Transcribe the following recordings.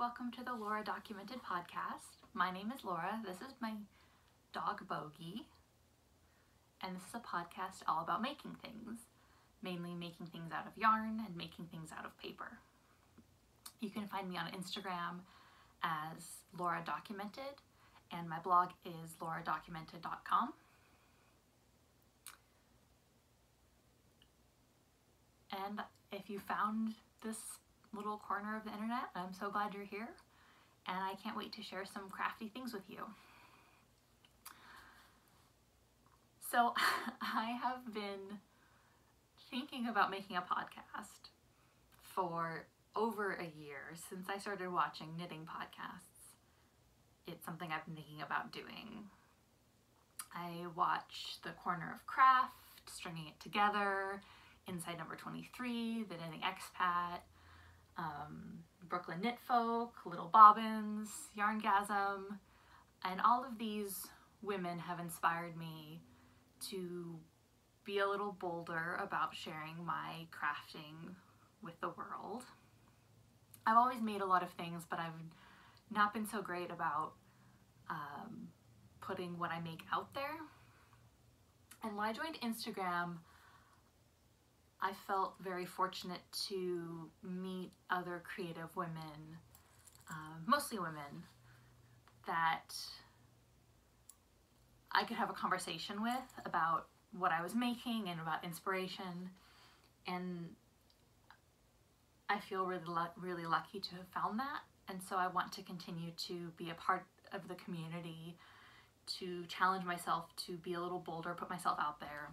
welcome to the Laura Documented podcast. My name is Laura. This is my dog Bogey, and this is a podcast all about making things, mainly making things out of yarn and making things out of paper. You can find me on Instagram as Laura Documented, and my blog is lauradocumented.com. And if you found this little corner of the internet, I'm so glad you're here, and I can't wait to share some crafty things with you. So I have been thinking about making a podcast for over a year since I started watching knitting podcasts. It's something I've been thinking about doing. I watch The Corner of Craft, Stringing It Together, Inside Number 23, The Knitting Expat, Brooklyn Knit Folk, Little Bobbins, Yarngasm, and all of these women have inspired me to be a little bolder about sharing my crafting with the world. I've always made a lot of things, but I've not been so great about putting what I make out there. And when I joined Instagram, I felt very fortunate to meet other creative women, mostly women, that I could have a conversation with about what I was making and about inspiration. And I feel really lucky to have found that. And so I want to continue to be a part of the community, to challenge myself to be a little bolder, put myself out there.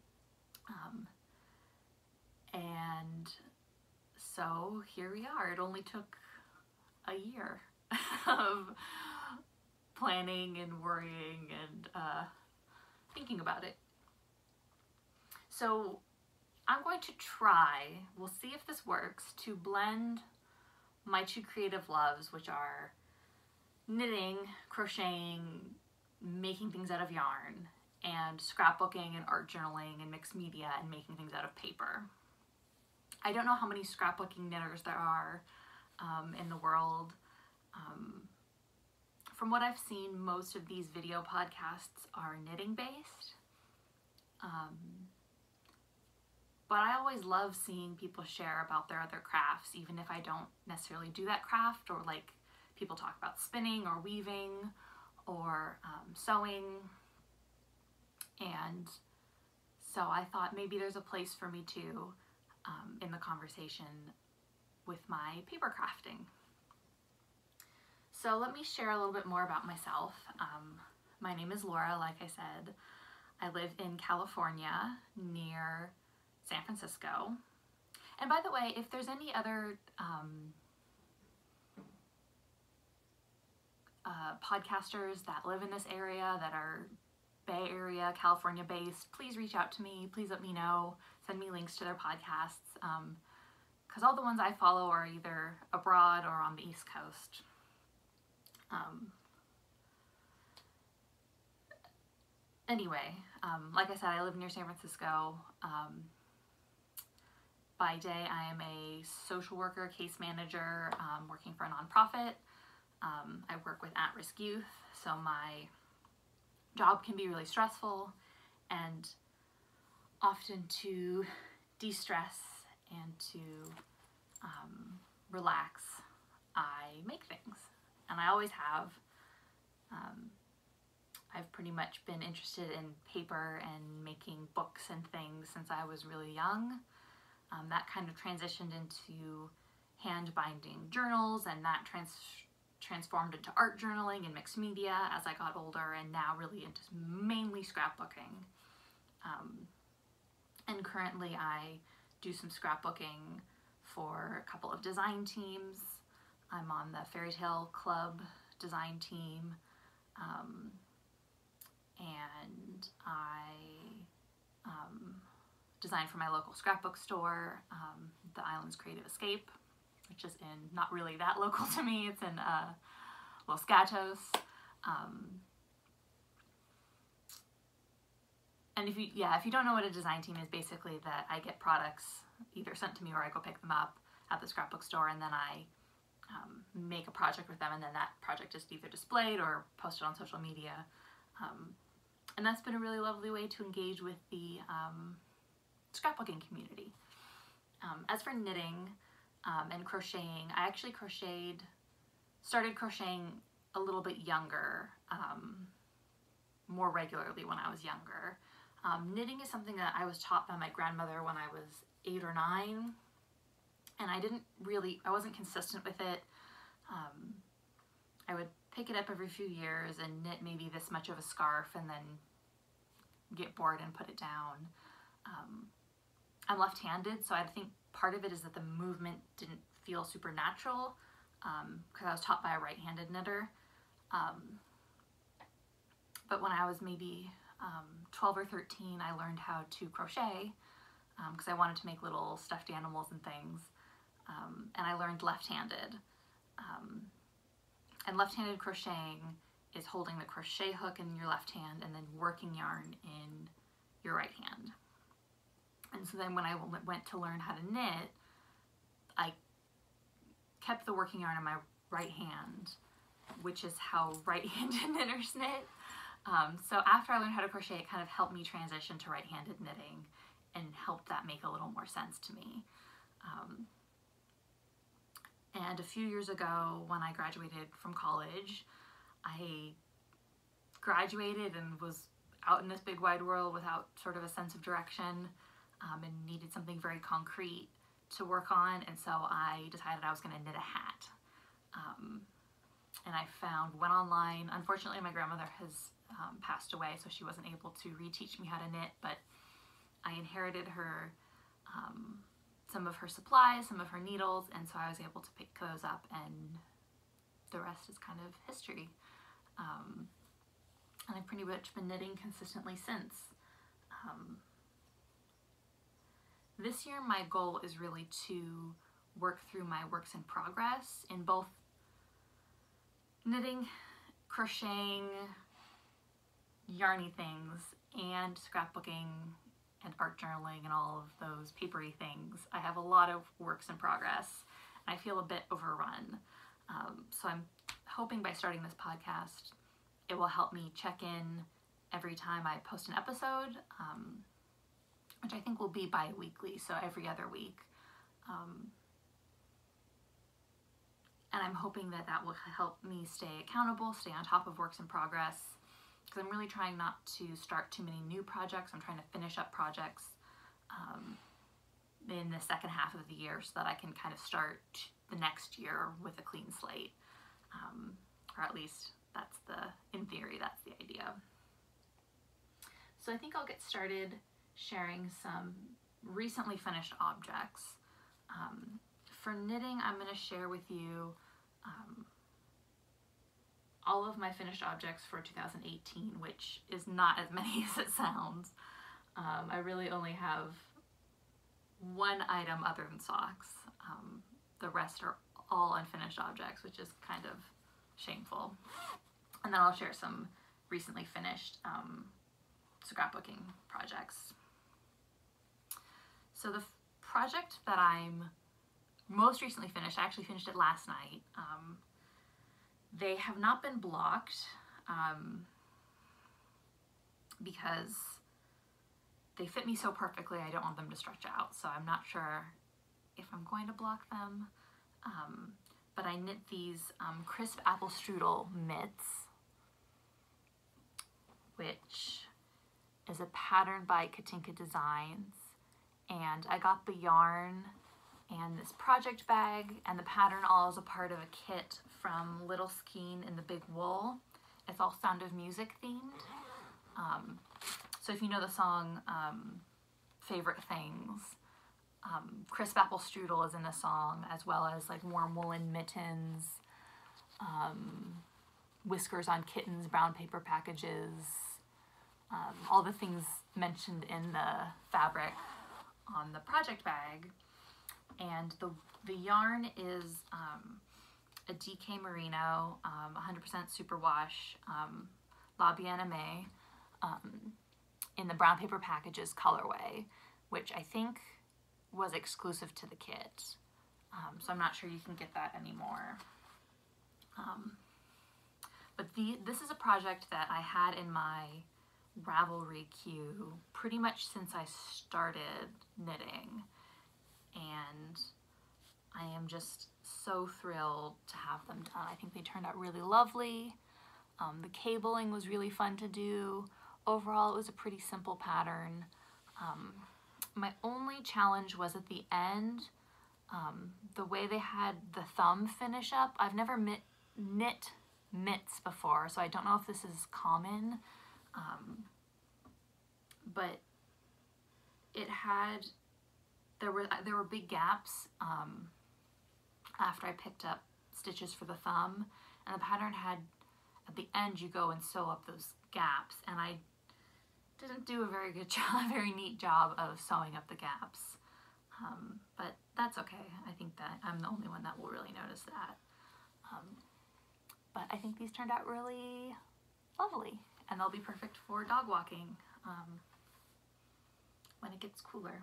And so here we are. It only took a year of planning and worrying and thinking about it. So I'm going to try, we'll see if this works, to blend my two creative loves, which are knitting, crocheting, making things out of yarn, and scrapbooking and art journaling and mixed media and making things out of paper. I don't know how many scrapbooking knitters there are in the world. From what I've seen, most of these video podcasts are knitting based. But I always love seeing people share about their other crafts, even if I don't necessarily do that craft, or like people talk about spinning or weaving or sewing. And so I thought maybe there's a place for me too in the conversation with my paper crafting. So let me share a little bit more about myself. My name is Laura, like I said. I live in California near San Francisco. And by the way, if there's any other podcasters that live in this area that are Bay Area, California based, please reach out to me. Please let me know. Send me links to their podcasts, because all the ones I follow are either abroad or on the East Coast. Anyway, like I said, I live near San Francisco. By day, I am a social worker, case manager, working for a nonprofit. I work with at-risk youth, so my job can be really stressful, and often to de-stress and to relax, I make things, and I always have. I've pretty much been interested in paper and making books and things since I was really young. That kind of transitioned into hand binding journals, and that transformed into art journaling and mixed media as I got older, and now really into mainly scrapbooking. And currently I do some scrapbooking for a couple of design teams. I'm on the Fairy Tale Club design team, and I design for my local scrapbook store, the Islands Creative Escape, which is in, not really that local to me, it's in Los Gatos. And if you don't know what a design team is, basically that I get products either sent to me or I go pick them up at the scrapbook store, and then I make a project with them, and then that project is either displayed or posted on social media. And that's been a really lovely way to engage with the scrapbooking community. As for knitting and crocheting, I actually started crocheting a little bit younger, more regularly when I was younger. Knitting is something that I was taught by my grandmother when I was 8 or 9, and I wasn't consistent with it. I would pick it up every few years and knit maybe this much of a scarf and then get bored and put it down. I'm left-handed, so I think part of it is that the movement didn't feel super natural because I was taught by a right-handed knitter. But when I was maybe 12 or 13, I learned how to crochet because I wanted to make little stuffed animals and things. And I learned left-handed. And left-handed crocheting is holding the crochet hook in your left hand and then working yarn in your right hand. And so then when I went to learn how to knit, I kept the working yarn in my right hand, which is how right-handed knitters knit. So after I learned how to crochet, it kind of helped me transition to right-handed knitting and helped that make a little more sense to me. And a few years ago, when I graduated from college, I graduated and was out in this big wide world without sort of a sense of direction, and needed something very concrete to work on, and so I decided I was going to knit a hat. And I went online. Unfortunately, my grandmother has passed away, so she wasn't able to reteach me how to knit, but I inherited her some of her supplies, some of her needles, and so I was able to pick those up, and the rest is kind of history. And I've pretty much been knitting consistently since. This year my goal is really to work through my works in progress in both knitting, crocheting, yarny things, and scrapbooking and art journaling and all of those papery things. I have a lot of works in progress and I feel a bit overrun. So I'm hoping by starting this podcast, it will help me check in every time I post an episode, which I think will be bi-weekly, so every other week. And I'm hoping that that will help me stay accountable, stay on top of works in progress, because I'm really trying not to start too many new projects. I'm trying to finish up projects in the second half of the year so that I can kind of start the next year with a clean slate. Or at least in theory, that's the idea. So I think I'll get started sharing some recently finished objects. For knitting, I'm going to share with you all of my finished objects for 2018, which is not as many as it sounds. I really only have one item other than socks. The rest are all unfinished objects, which is kind of shameful. And then I'll share some recently finished scrapbooking projects. So the project that I'm most recently finished, I actually finished it last night. They have not been blocked because they fit me so perfectly. I don't want them to stretch out, so I'm not sure if I'm going to block them. But I knit these crisp apple strudel mitts, which is a pattern by Katinka Designs. And I got the yarn and this project bag and the pattern all as a part of a kit from Little Skein in the Big Wool. It's all Sound of Music themed. So if you know the song Favorite Things, crisp apple strudel is in the song, as well as like warm woolen mittens, whiskers on kittens, brown paper packages, all the things mentioned in the fabric on the project bag. And the yarn is a DK Merino, 100% superwash, La Bien-Aimée, in the brown paper packages colorway, which I think was exclusive to the kit. So I'm not sure you can get that anymore. But this is a project that I had in my Ravelry queue pretty much since I started knitting, and I am just so thrilled to have them done. I think they turned out really lovely. The cabling was really fun to do. Overall, it was a pretty simple pattern. My only challenge was at the end, the way they had the thumb finish up. I've never knit mitts before, so I don't know if this is common, but it had, there were big gaps after I picked up stitches for the thumb, and the pattern had, at the end you go and sew up those gaps, and I didn't do a very good job, very neat job of sewing up the gaps. But that's okay. I think that I'm the only one that will really notice that. But I think these turned out really lovely, and they'll be perfect for dog walking when it gets cooler.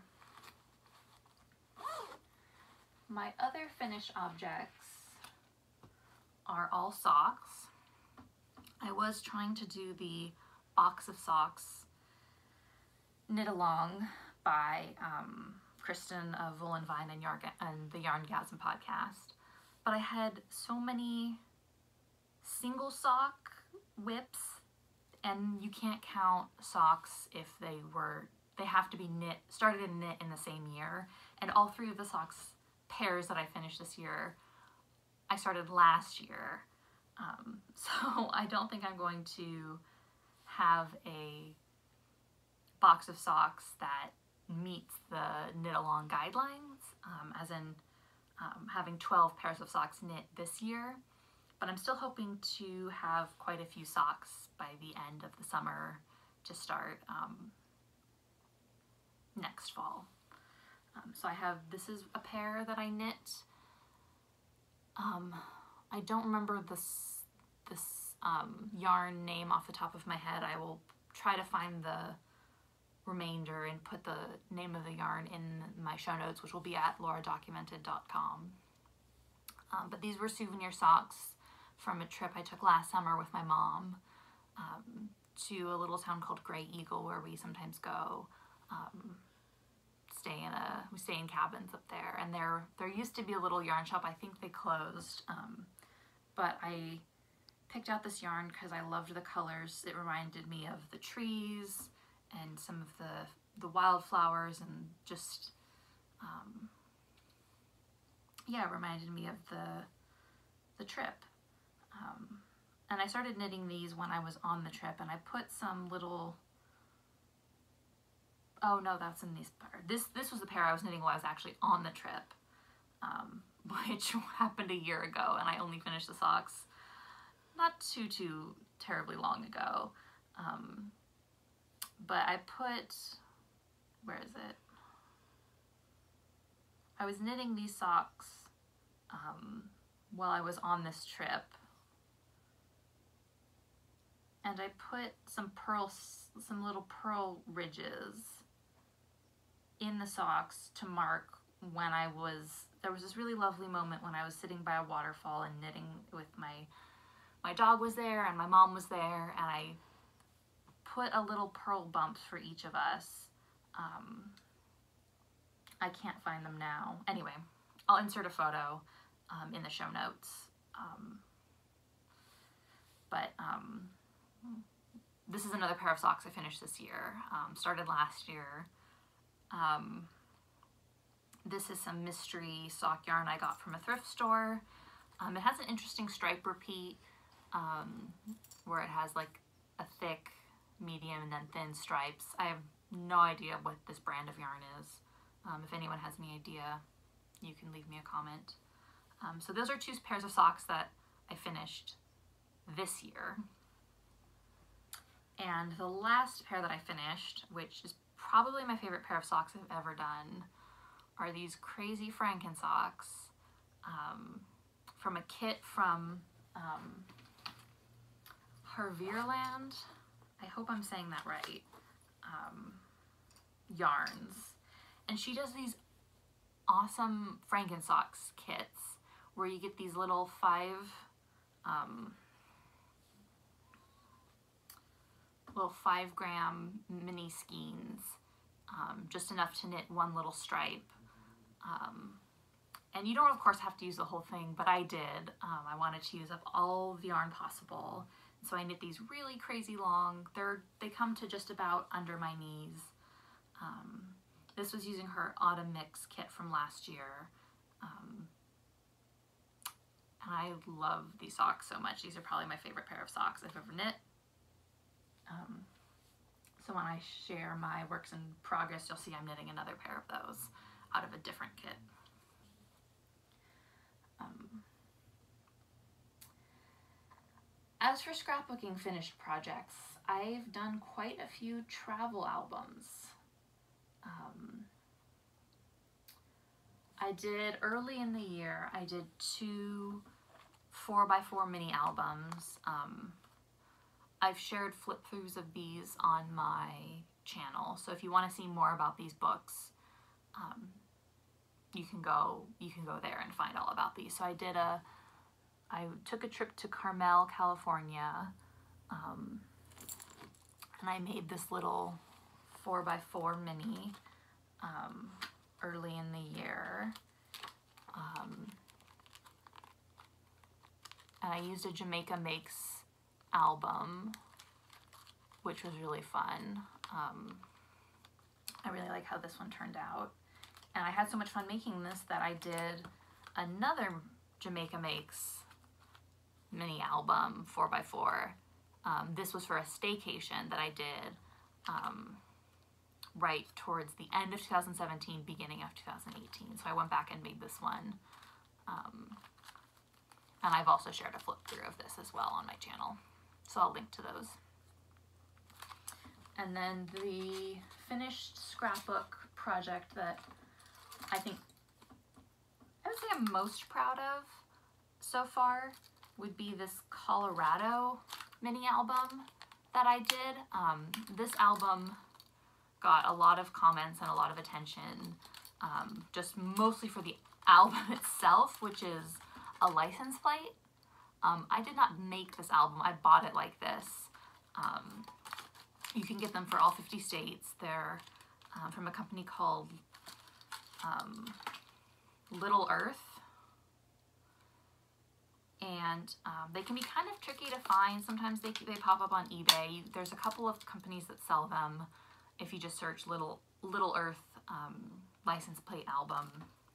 My other finished objects are all socks. I was trying to do the box of socks knit along by Kristen of Wool and Vine and the Yarngasm podcast, but I had so many single sock whips, and you can't count socks if they have to be started and knit in the same year, and all three of the socks pairs that I finished this year I started last year, so I don't think I'm going to have a box of socks that meets the knit along guidelines, as in having 12 pairs of socks knit this year, but I'm still hoping to have quite a few socks by the end of the summer to start next fall. So this is a pair that I knit. I don't remember this yarn name off the top of my head. I will try to find the remainder and put the name of the yarn in my show notes, which will be at lauradocumented.com. But these were souvenir socks from a trip I took last summer with my mom to a little town called Grey Eagle, where we sometimes go. We stay in cabins up there, and there used to be a little yarn shop. I think they closed, but I picked out this yarn because I loved the colors. It reminded me of the trees and some of the wildflowers, and just yeah, it reminded me of the trip. And I started knitting these when I was on the trip, and I put some little, oh no, that's in these pair. This was the pair I was knitting while I was actually on the trip, which happened a year ago, and I only finished the socks not too terribly long ago. But I put, where is it? I was knitting these socks while I was on this trip, and I put some little pearl ridges in the socks to mark when there was this really lovely moment when I was sitting by a waterfall and knitting with my dog was there and my mom was there, and I put a little pearl bumps for each of us. I can't find them now. Anyway, I'll insert a photo in the show notes. But this is another pair of socks I finished this year, started last year. This is some mystery sock yarn I got from a thrift store. It has an interesting stripe repeat, where it has like a thick, medium, and then thin stripes. I have no idea what this brand of yarn is. If anyone has any idea, you can leave me a comment. So those are two pairs of socks that I finished this year. And the last pair that I finished, which is probably my favorite pair of socks I've ever done, are these crazy Franken socks from a kit from Harvierland. I hope I'm saying that right. Yarns. And she does these awesome Frankensocks kits where you get these little 5-gram mini skeins, just enough to knit one little stripe. And you don't, of course, have to use the whole thing, but I did. I wanted to use up all the yarn possible. So I knit these really crazy long. They come to just about under my knees. This was using her autumn mix kit from last year. And I love these socks so much. These are probably my favorite pair of socks I've ever knit. So when I share my works in progress, you'll see I'm knitting another pair of those out of a different kit. As for scrapbooking finished projects, I've done quite a few travel albums. I did, early in the year, I did 2 4x4 mini albums. I've shared flip-throughs of these on my channel, so if you want to see more about these books, you can go there and find all about these. So I took a trip to Carmel, California, and I made this little 4x4 mini early in the year. And I used a Jamaica Makes album, which was really fun. I really like how this one turned out. And I had so much fun making this that I did another Jamaica Makes mini album 4x4. This was for a staycation that I did right towards the end of 2017, beginning of 2018. So I went back and made this one. And I've also shared a flip through of this as well on my channel. So I'll link to those. And then the finished scrapbook project that I would say I'm most proud of so far would be this Colorado mini album that I did. This album got a lot of comments and a lot of attention, just mostly for the album itself, which is a license plate. I did not make this album, I bought it like this. You can get them for all 50 states. They're from a company called Little Earth. And they can be kind of tricky to find. Sometimes they pop up on eBay. There's a couple of companies that sell them if you just search Little Earth license plate album.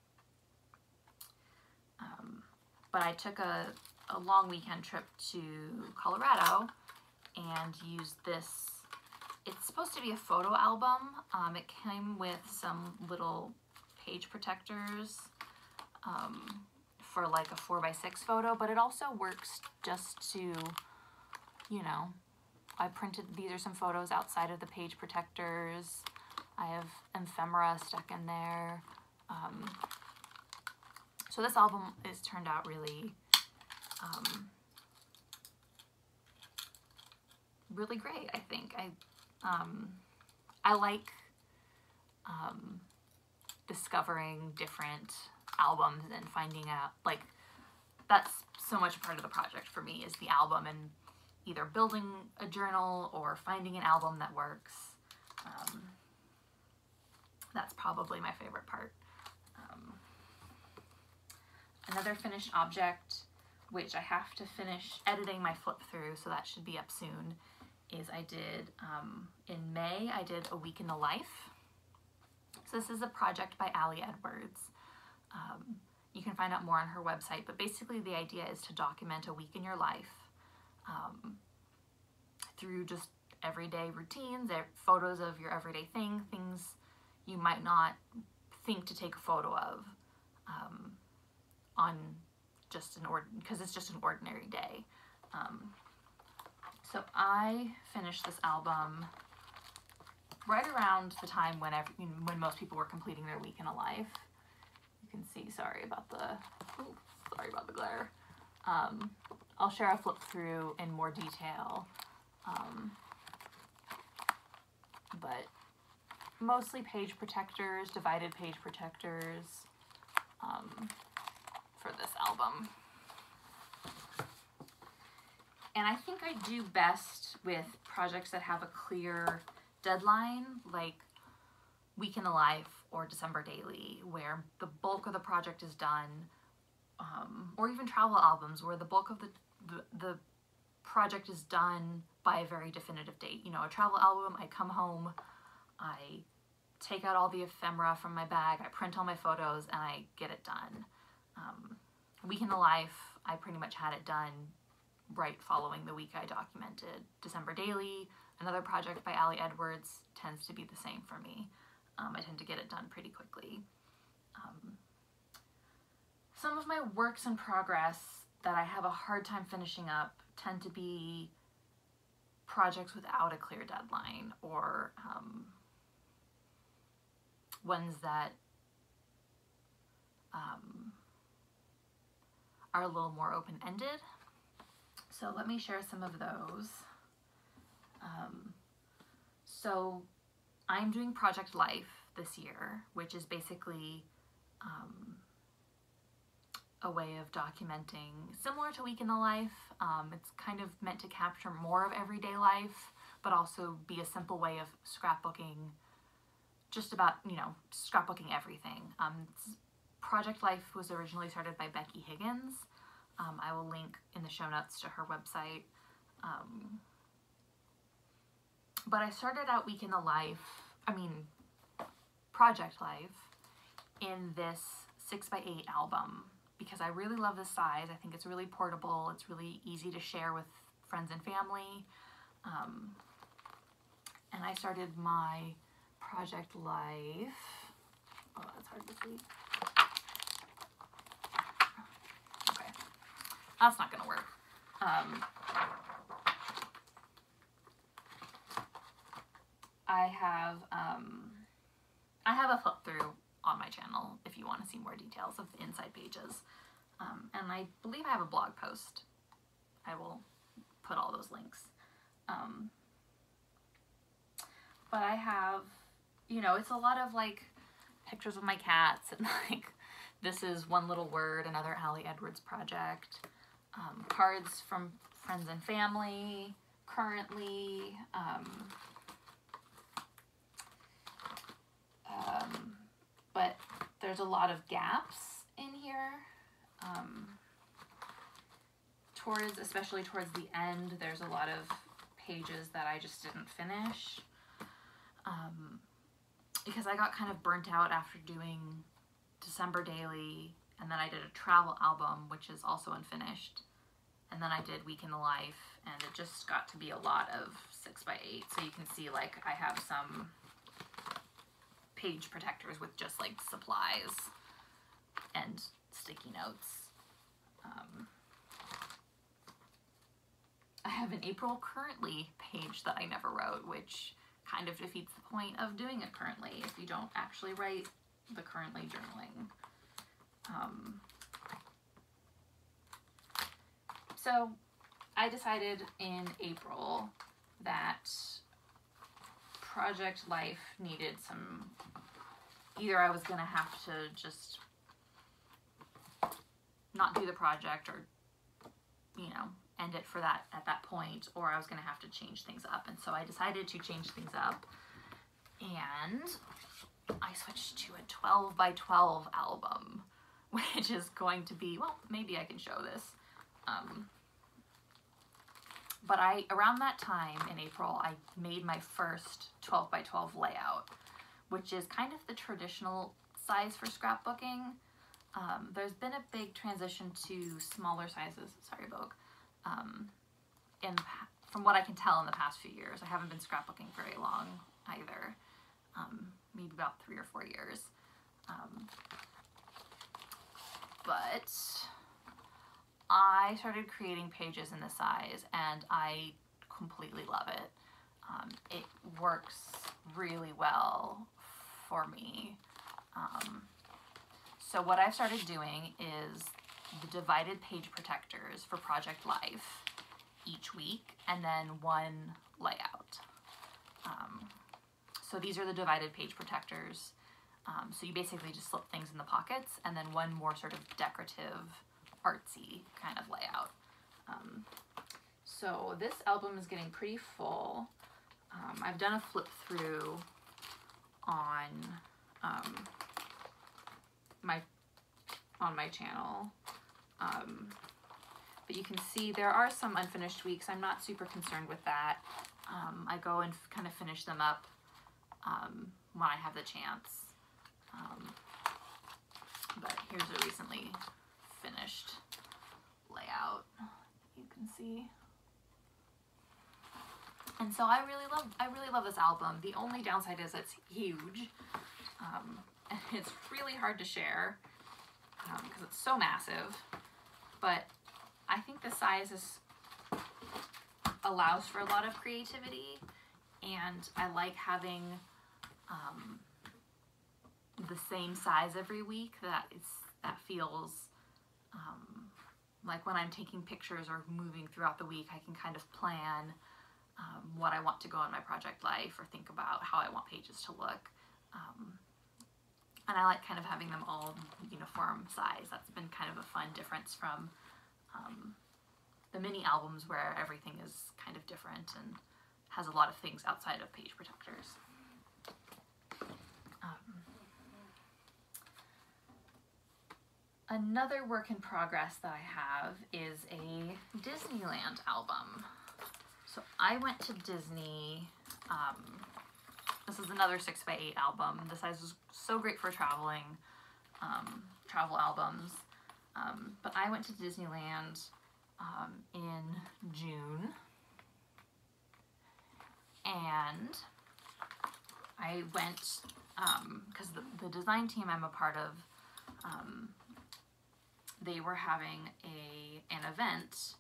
But I took a long weekend trip to Colorado and used this. It's supposed to be a photo album. It came with some little page protectors for like a 4x6 photo, but it also works just to, you know, these are some photos outside of the page protectors. I have ephemera stuck in there. So this album has turned out really, really great, I think. I like discovering different albums and finding out, like, that's so much part of the project for me, is the album and either building a journal or finding an album that works. That's probably my favorite part. Another finished object, which I have to finish editing my flip through, so that should be up soon, is I did, in May, I did A Week in the Life. So this is a project by Ali Edwards. You can find out more on her website, but basically the idea is to document a week in your life through just everyday routines, photos of your everyday things you might not think to take a photo of on just because it's just an ordinary day. So I finished this album right around the time when most people were completing their week in a life. You can see, sorry about the glare. I'll share a flip through in more detail, but mostly page protectors, divided page protectors. for this album. And I think I do best with projects that have a clear deadline, like Week in the Life or December Daily, where the bulk of the project is done, or even travel albums where the bulk of the project is done by a very definitive date. You know, a travel album, I come home, I take out all the ephemera from my bag, I print all my photos, and I get it done. Week in the Life, I pretty much had it done right following the week I documented. December Daily, another project by Ali Edwards, tends to be the same for me. I tend to get it done pretty quickly. Some of my works in progress that I have a hard time finishing up tend to be projects without a clear deadline, or ones that are a little more open-ended. So let me share some of those. So I'm doing Project Life this year, which is basically a way of documenting similar to Week in the Life. It's kind of meant to capture more of everyday life, but also be a simple way of scrapbooking, just about, you know, scrapbooking everything. Project Life was originally started by Becky Higgins. I will link in the show notes to her website. But I started out Project Life in this 6x8 album because I really love this size. I think it's really portable. It's really easy to share with friends and family. And I started my Project Life. Oh, that's hard to see. Okay, that's not gonna work. I have a flip through on my channel if you want to see more details of the inside pages. And I believe I have a blog post. I will put all those links. But I have, you know, it's a lot of like pictures of my cats and like, this is One Little Word, another Ali Edwards project. Cards from friends and family currently. But there's a lot of gaps in here. Especially towards the end, there's a lot of pages that I just didn't finish. Because I got kind of burnt out after doing December Daily, and then I did a travel album, which is also unfinished. And then I did Week in the Life, and it just got to be a lot of 6x8. So you can see, like, I have some page protectors with just like supplies and sticky notes. I have an April Currently page that I never wrote, which kind of defeats the point of doing it currently if you don't actually write the currently journaling. So I decided in April that Project Life needed some, either I was gonna have to just not do the project or, you know, end it for that at that point, or I was gonna have to change things up. And so I decided to change things up, and I switched to a 12x12 album, which is going to be, well, maybe I can show this. But around that time in April, I made my first 12x12 layout, which is kind of the traditional size for scrapbooking. There's been a big transition to smaller sizes, sorry Vogue, from what I can tell in the past few years. I haven't been scrapbooking very long either, maybe about 3 or 4 years. But I started creating pages in this size, and I completely love it. It works really well for me. So what I've started doing is the divided page protectors for Project Life each week, and then one layout. So these are the divided page protectors. So you basically just slip things in the pockets, and then one more sort of decorative, artsy kind of layout. So this album is getting pretty full. I've done a flip through on my channel, but you can see there are some unfinished weeks. I'm not super concerned with that. I go and kind of finish them up when I have the chance. But here's a recently finished layout, you can see. And so I really love this album. The only downside is it's huge, and it's really hard to share because it's so massive. But I think the size allows for a lot of creativity, and I like having the same size every week. That feels like when I'm taking pictures or moving throughout the week, I can kind of plan what I want to go in my project life, or think about how I want pages to look. And I like kind of having them all uniform size. That's been kind of a fun difference from the mini albums, where everything is kind of different and has a lot of things outside of page protectors. Another work in progress that I have is a Disneyland album. So I went to Disney, this is another 6x8 album. The size is so great for traveling, travel albums. But I went to Disneyland in June, and I went, because the design team I'm a part of, they were having an event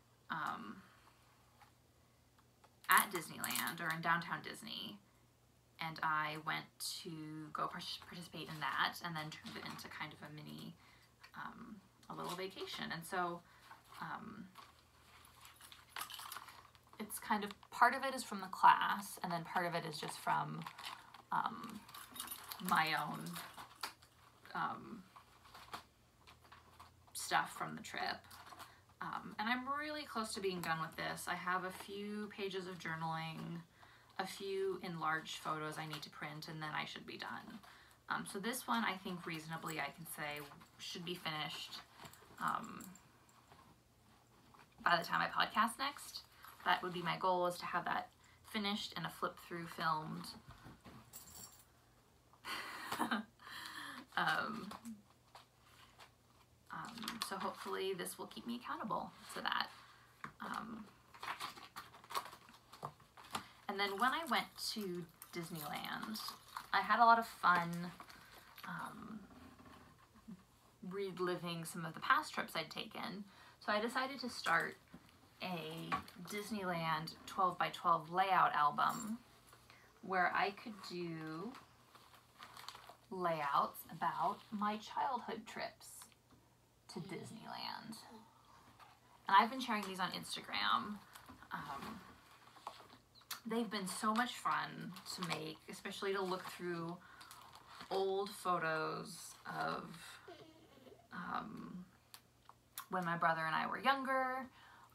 at Disneyland, or in downtown Disney, and I went to go participate in that, and then turned it into kind of a mini, a little vacation. And so it's kind of, part of it is from the class, and then part of it is just from my own stuff from the trip. And I'm really close to being done with this. I have a few pages of journaling, a few enlarged photos I need to print, and then I should be done. So this one, I think reasonably I can say should be finished by the time I podcast next. That would be my goal, is to have that finished and a flip through filmed. So hopefully this will keep me accountable to that. And then when I went to Disneyland, I had a lot of fun reliving some of the past trips I'd taken. So I decided to start a Disneyland 12x12 layout album where I could do layouts about my childhood trips to Disneyland. And I've been sharing these on Instagram. They've been so much fun to make, especially to look through old photos of when my brother and I were younger,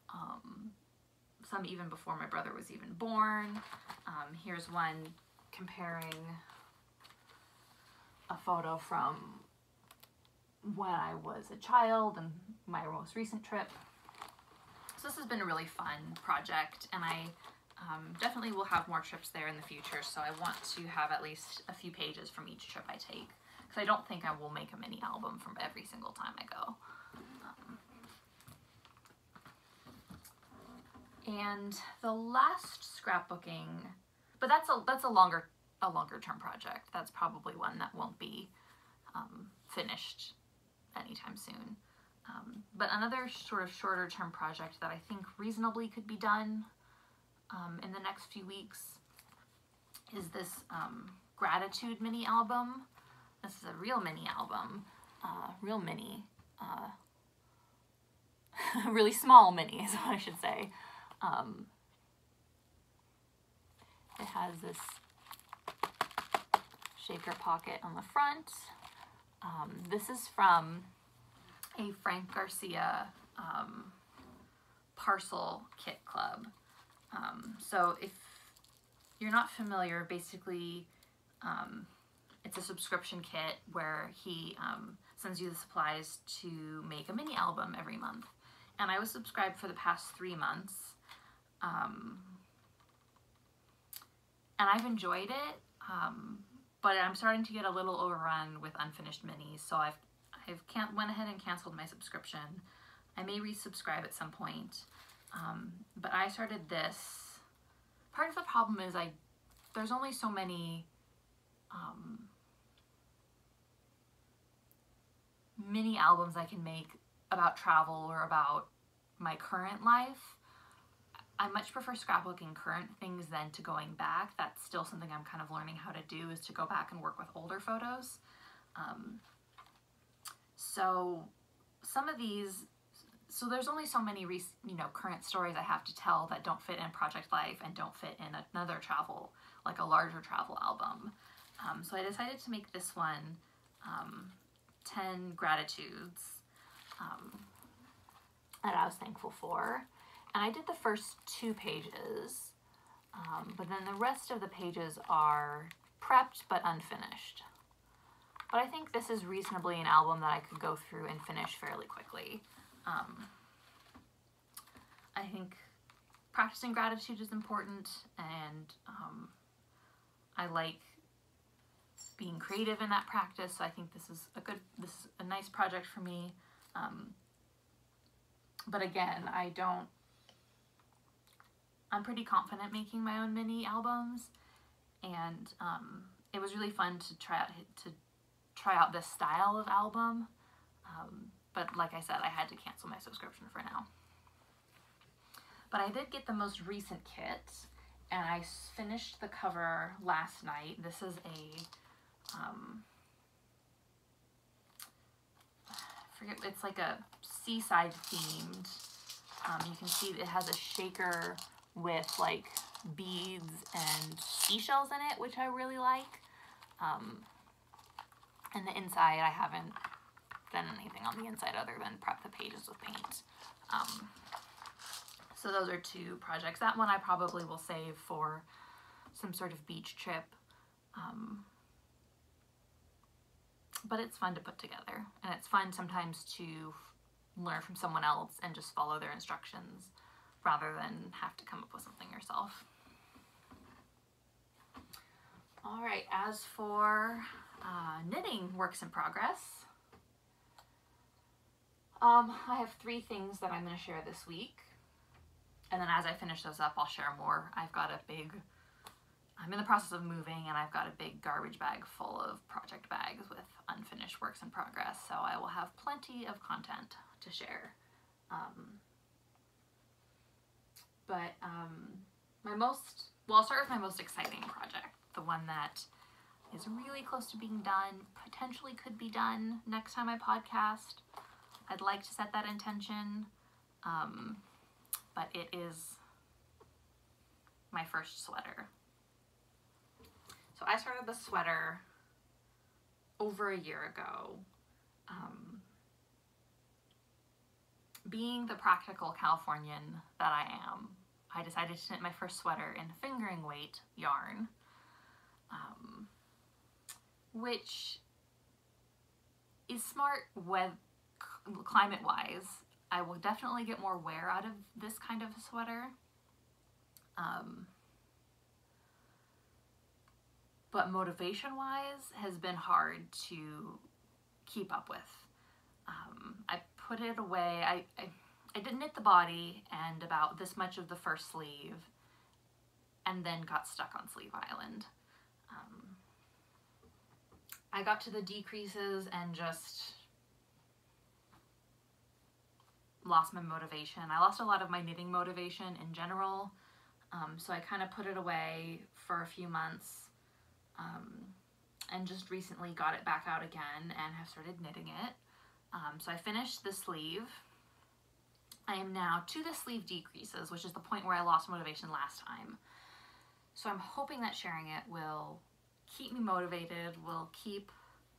some even before my brother was even born. Here's one comparing a photo from when I was a child and my most recent trip. So this has been a really fun project, and I definitely will have more trips there in the future, so I want to have at least a few pages from each trip I take, because I don't think I will make a mini album from every single time I go. And the last scrapbooking, but that's a longer term project. That's probably one that won't be finished anytime soon. But another sort of shorter term project that I think reasonably could be done in the next few weeks is this gratitude mini album. This is a real mini album, real mini, really small mini is what I should say. It has this shaker pocket on the front. This is from a Frank Garcia parcel kit club. So if you're not familiar, basically it's a subscription kit where he sends you the supplies to make a mini album every month. And I was subscribed for the past 3 months. And I've enjoyed it, but I'm starting to get a little overrun with unfinished minis, so I've went ahead and canceled my subscription. I may resubscribe at some point, but I started this. Part of the problem is there's only so many mini albums I can make about travel or about my current life. I much prefer scrapbooking current things than to going back. That's still something I'm kind of learning how to do, is to go back and work with older photos. So some of these, so there's only so many current stories I have to tell that don't fit in Project Life and don't fit in another travel, like a larger travel album. So I decided to make this one 10 gratitudes that I was thankful for. And I did the first 2 pages, but then the rest of the pages are prepped but unfinished. But I think this is reasonably an album that I could go through and finish fairly quickly. I think practicing gratitude is important, and I like being creative in that practice, so I think this is a nice project for me. But again, I'm pretty confident making my own mini albums, and it was really fun to try out this style of album. But like I said, I had to cancel my subscription for now. But I did get the most recent kit, and I finished the cover last night. This is it's like a seaside themed. You can see it has a shaker with like beads and seashells in it, which I really like. And the inside, I haven't done anything on the inside other than prep the pages with paint. So those are 2 projects. That one I probably will save for some sort of beach trip. But it's fun to put together, and it's fun sometimes to learn from someone else and just follow their instructions rather than have to come up with something yourself. All right, as for knitting works in progress, I have 3 things that I'm going to share this week, and then as I finish those up, I'll share more. I'm in the process of moving, and I've got a big garbage bag full of project bags with unfinished works in progress, so I will have plenty of content to share. I'll start with my most exciting project, the one that is really close to being done, potentially could be done next time I podcast. I'd like to set that intention, but it is my first sweater. So I started the sweater over a year ago. Being the practical Californian that I am, I decided to knit my first sweater in fingering weight yarn, which is smart climate-wise. I will definitely get more wear out of this kind of a sweater. But motivation-wise has been hard to keep up with. I put it away. I did knit the body and about this much of the first sleeve, and then got stuck on Sleeve Island. I got to the decreases and just lost my motivation. I lost a lot of my knitting motivation in general, so I kind of put it away for a few months, and just recently got it back out again and have started knitting it. So I finished the sleeve. I am now to the sleeve decreases, which is the point where I lost motivation last time. So I'm hoping that sharing it will keep me motivated, will keep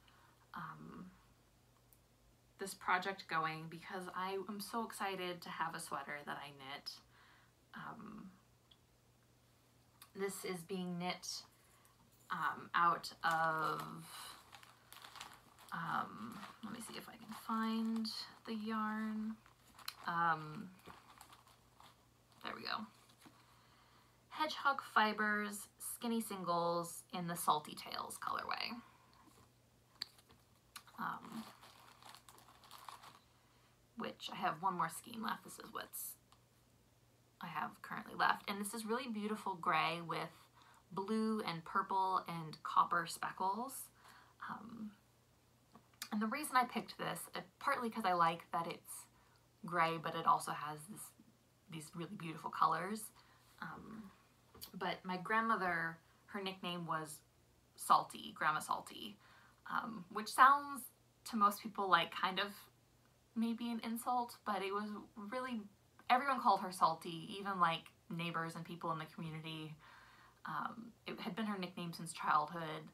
this project going, because I am so excited to have a sweater that I knit. This is being knit out of, let me see if I can find the yarn. There we go. Hedgehog Fibers Skinny Singles in the Salty Tales colorway. Which I have one more skein left. This is what's I have currently left. And this is really beautiful gray with blue and purple and copper speckles. And the reason I picked this, partly because I like that it's gray, but it also has these really beautiful colors. But my grandmother, her nickname was Salty, Grandma Salty, which sounds to most people like kind of maybe an insult, but it was really, everyone called her Salty, even like neighbors and people in the community. It had been her nickname since childhood.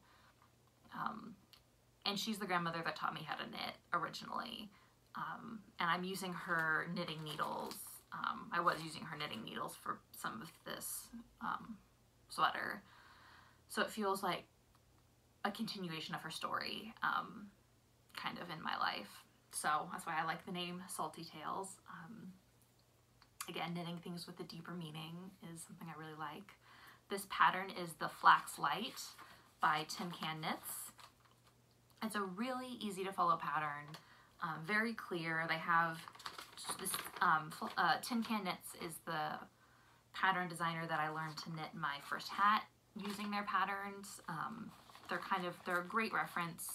And she's the grandmother that taught me how to knit originally. And I'm using her knitting needles. I was using her knitting needles for some of this sweater. So it feels like a continuation of her story, kind of in my life. So that's why I like the name Salty Tales. Again, knitting things with a deeper meaning is something I really like. This pattern is the Flax Light by Tin Can Knits. It's a really easy to follow pattern, very clear. They have this, Tin Can Knits is the pattern designer that I learned to knit my first hat using their patterns. They're a great reference.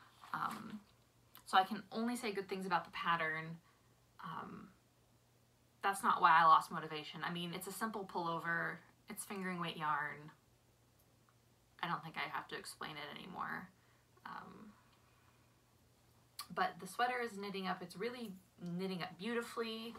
So I can only say good things about the pattern. That's not why I lost motivation. I mean, it's a simple pullover. It's fingering weight yarn. I don't think I have to explain it anymore. But the sweater is knitting up. It's really knitting up beautifully.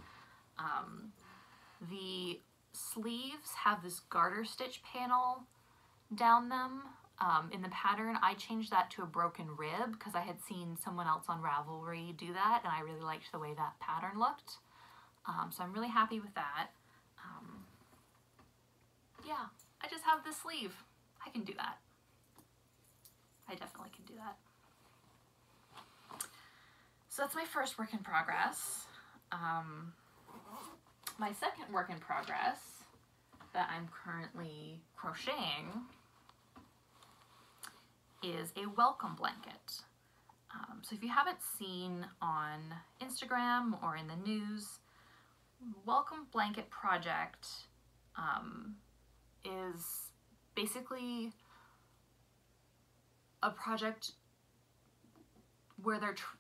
The sleeves have this garter stitch panel down them. In the pattern, I changed that to a broken rib because I had seen someone else on Ravelry do that, and I really liked the way that pattern looked. So I'm really happy with that. Yeah, I just have this sleeve. I can do that. I definitely can do that. So that's my first work in progress. My second work in progress that I'm currently crocheting is a welcome blanket. So if you haven't seen on Instagram or in the news, Welcome Blanket Project is basically a project where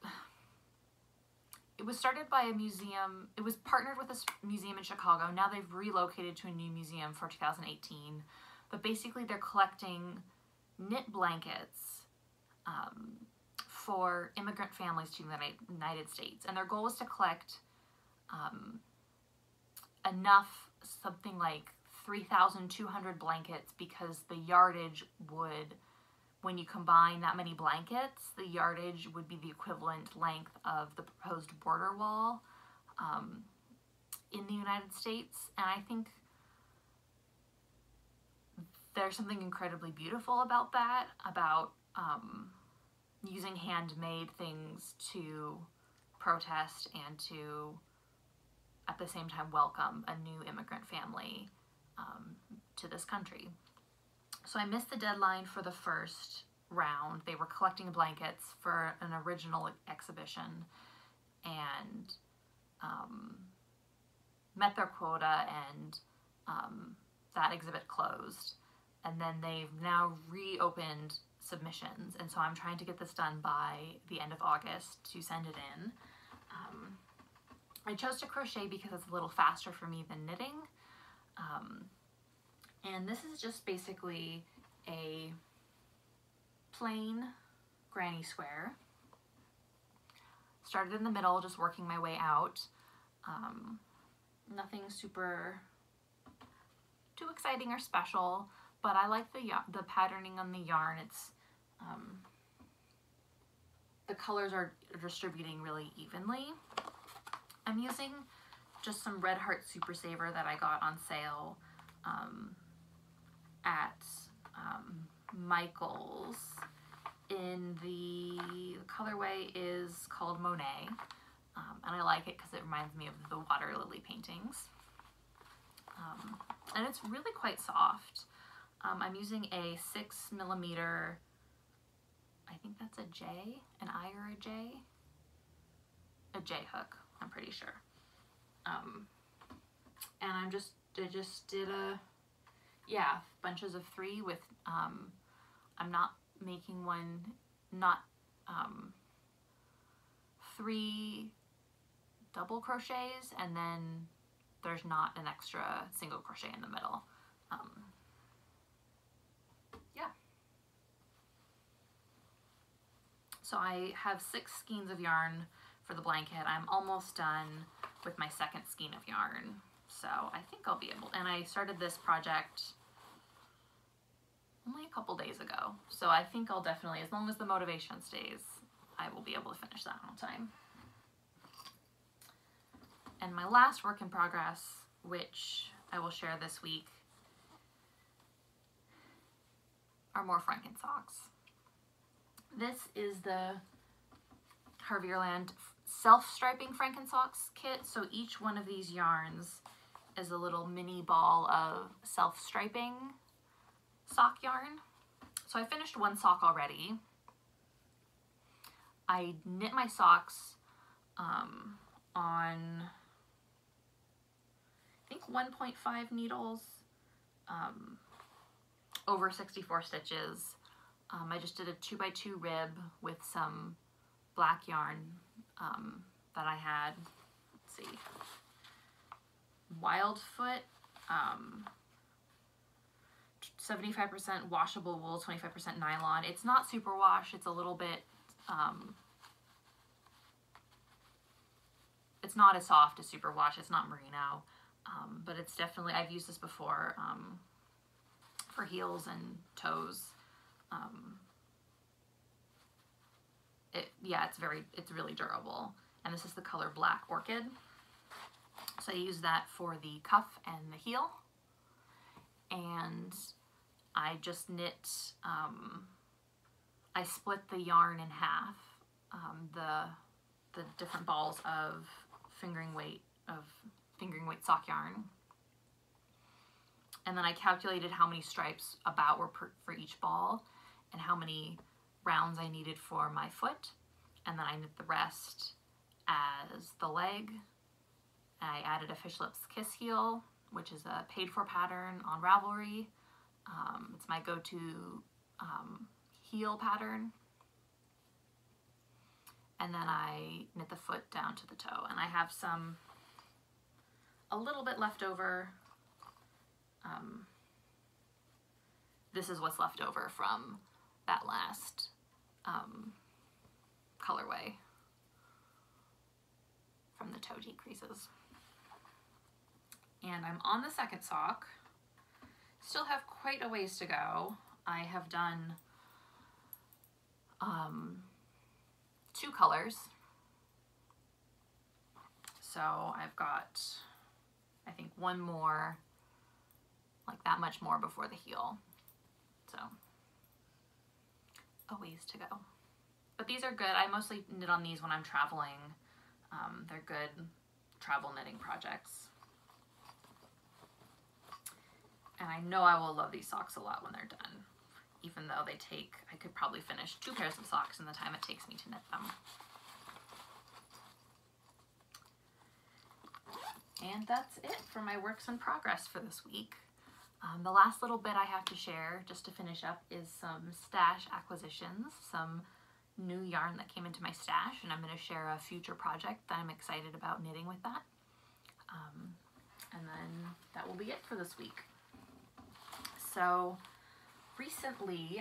it was started by a museum. It was partnered with a museum in Chicago. Now they've relocated to a new museum for 2018. But basically they're collecting knit blankets for immigrant families to the United States. And their goal was to collect enough, something like 3,200 blankets, because the yardage would, when you combine that many blankets, the yardage would be the equivalent length of the proposed border wall in the United States. And I think there's something incredibly beautiful about that, about using handmade things to protest and to, at the same time, welcome a new immigrant family to this country. So I missed the deadline for the first round. They were collecting blankets for an original exhibition and met their quota, and that exhibit closed. And then they've now reopened submissions, and so I'm trying to get this done by the end of August to send it in. I chose to crochet because it's a little faster for me than knitting. And this is just basically a plain granny square. Started in the middle, just working my way out. Nothing super too exciting or special, but I like the patterning on the yarn. It's the colors are distributing really evenly. I'm using just some Red Heart Super Saver that I got on sale at Michael's. In the colorway is called Monet, and I like it because it reminds me of the water lily paintings. And it's really quite soft. I'm using a 6mm, I think that's a J, an I or a J? A J hook, I'm pretty sure. And I just did bunches of 3 with, I'm not making one, not 3 double crochets, and then there's not an extra single crochet in the middle. Yeah. So I have 6 skeins of yarn for the blanket. I'm almost done with my second skein of yarn. So I think I'll be able, and I started this project only a couple days ago. So I think I'll definitely, as long as the motivation stays, I will be able to finish that on time. And my last work in progress, which I will share this week, are more Franken socks. This is the Harvierland self-striping Franken socks kit. So each one of these yarns is a little mini ball of self-striping sock yarn. So I finished one sock already. I knit my socks on, I think 1.5 needles over 64 stitches. I just did a 2x2 rib with some black yarn that I had. Let's see, Wildfoot, 75% washable wool, 25% nylon. It's not super wash. It's a little bit, it's not as soft as super wash. It's not merino, but it's definitely, I've used this before for heels and toes. It's really durable. And this is the color Black Orchid. So I use that for the cuff and the heel. And I just knit, I split the yarn in half, the different balls of fingering weight sock yarn. And then I calculated how many stripes about were for each ball and how many rounds I needed for my foot. And then I knit the rest as the leg. I added a Fish Lips Kiss heel, which is a paid for pattern on Ravelry. It's my go-to heel pattern. And then I knit the foot down to the toe. And I have a little bit left over. This is what's left over from that last colorway from the toe decreases. And I'm on the second sock. Still have quite a ways to go. I have done 2 colors. So I've got, I think, one more, like that much more before the heel. So a ways to go. But these are good. I mostly knit on these when I'm traveling. They're good travel knitting projects. And I know I will love these socks a lot when they're done, even though I could probably finish 2 pairs of socks in the time it takes me to knit them. And that's it for my works in progress for this week. The last little bit I have to share, just to finish up, is some stash acquisitions, some new yarn that came into my stash, and I'm going to share a future project that I'm excited about knitting with that. And then that will be it for this week. So recently,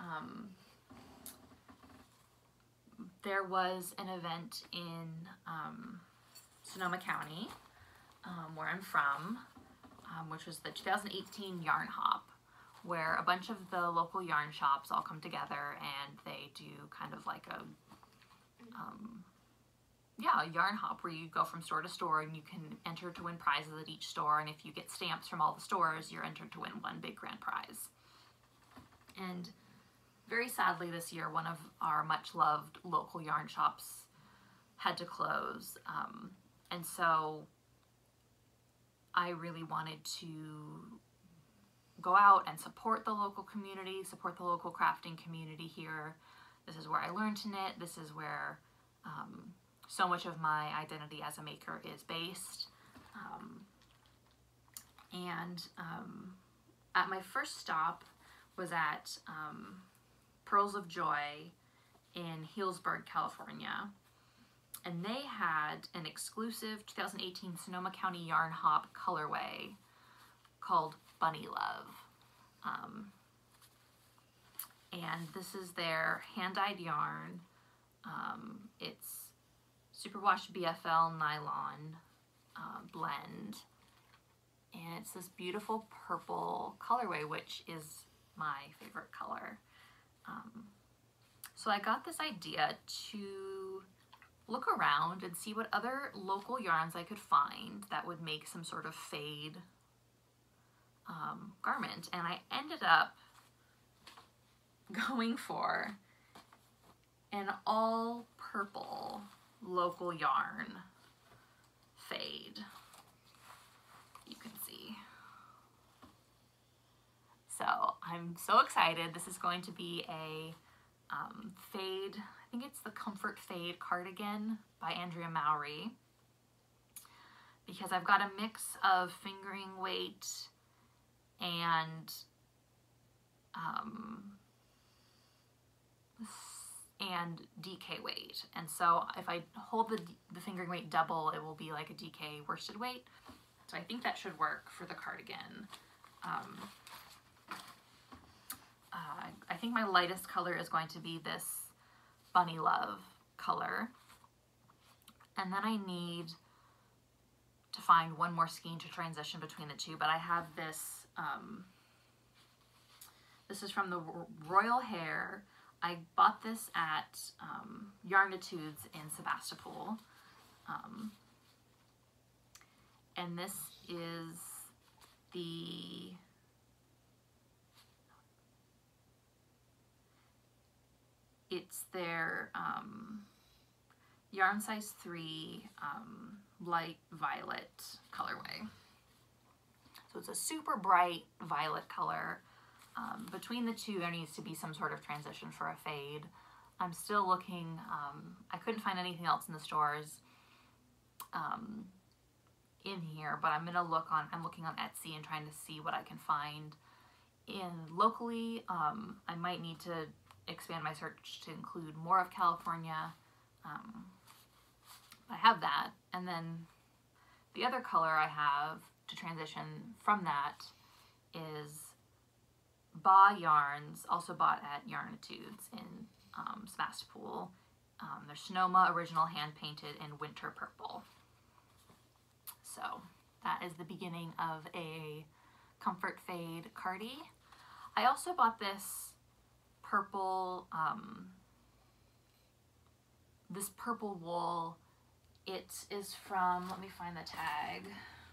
there was an event in Sonoma County, where I'm from, which was the 2018 Yarn Hop, where a bunch of the local yarn shops all come together and they do kind of like a yarn hop where you go from store to store and you can enter to win prizes at each store, and if you get stamps from all the stores, you're entered to win one big grand prize. And very sadly this year, one of our much loved local yarn shops had to close, and so I really wanted to go out and support the local community, support the local crafting community here. This is where I learned to knit. This is where so much of my identity as a maker is based. At my first stop was at Pearls of Joy in Healdsburg, California. And they had an exclusive 2018 Sonoma County Yarn Hop colorway called Bunny Love. And this is their hand-dyed yarn. It's superwash BFL nylon blend. And it's this beautiful purple colorway, which is my favorite color. So I got this idea to look around and see what other local yarns I could find that would make some sort of fade garment. And I ended up going for an all purple local yarn fade. You can see. So I'm so excited. This is going to be a fade, I think it's the Comfort Fade cardigan by Andrea Mowry, because I've got a mix of fingering weight and DK weight. And so if I hold the fingering weight double, it will be like a DK worsted weight. So I think that should work for the cardigan. I think my lightest color is going to be this Bunny Love color. And then I need to find one more skein to transition between the two, but I have this, this is from the Royal Hair. I bought this at Yarnitudes in Sebastopol. And this is it's their yarn size 3 light violet colorway. So it's a super bright violet color. Between the two, there needs to be some sort of transition for a fade. I'm still looking. I couldn't find anything else in the stores in here, but I'm looking on Etsy and trying to see what I can find locally. I might need to expand my search to include more of California. I have that, and then the other color I have to transition from that is Ba Yarns, also bought at Yarnitudes in Sebastopol. They're Sonoma original hand painted in winter purple. So that is the beginning of a Comfort Fade cardi. I also bought this purple wool. It is from, let me find the tag.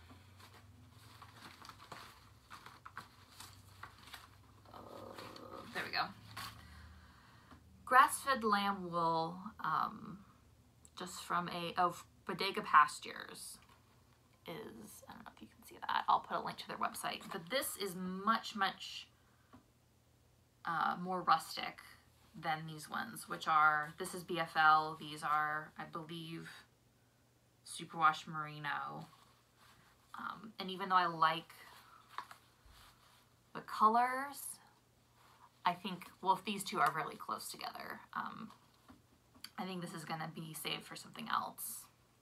There we go. Grass-fed lamb wool, just from Bodega Pastures is, I don't know if you can see that. I'll put a link to their website. But this is much, much more rustic than these ones, which are, this is BFL. These are, I believe, Superwash Merino. And even though I like the colors, I think, well, if these two are really close together, I think this is going to be saved for something else.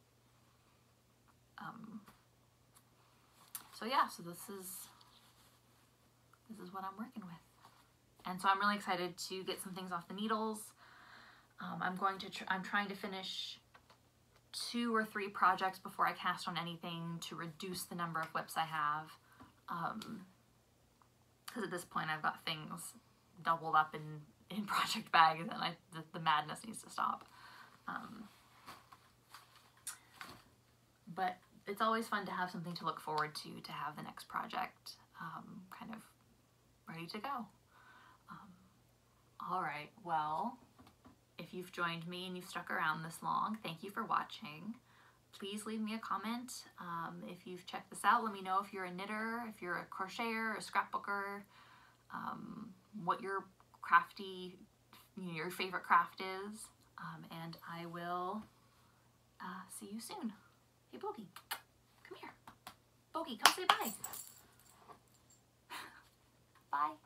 So yeah, so this is what I'm working with. And so I'm really excited to get some things off the needles. I'm trying to finish 2 or 3 projects before I cast on anything to reduce the number of whips I have. because at this point I've got things doubled up in project bags, and the madness needs to stop. But it's always fun to have something to look forward to have the next project kind of ready to go. All right, well, if you've joined me and you've stuck around this long, thank you for watching. Please leave me a comment. If you've checked this out, let me know if you're a knitter, if you're a crocheter, a scrapbooker, what your crafty, your favorite craft is, and I will see you soon. Hey, Bogey, come here. Bogey, come say bye. Bye.